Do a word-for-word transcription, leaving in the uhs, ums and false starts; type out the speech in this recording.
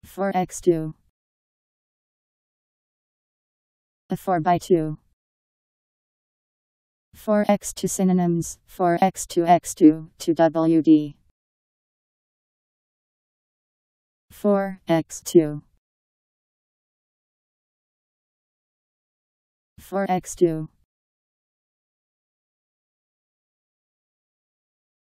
four by two. A four by two. four by two synonyms, four by two by two, two W D. four by two. four by two.